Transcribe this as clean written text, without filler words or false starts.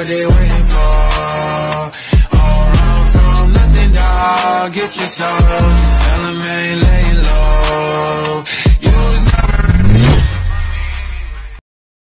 what they waiting for. Don't run from nothing, dog. Get your soul. Just tell them ain't late.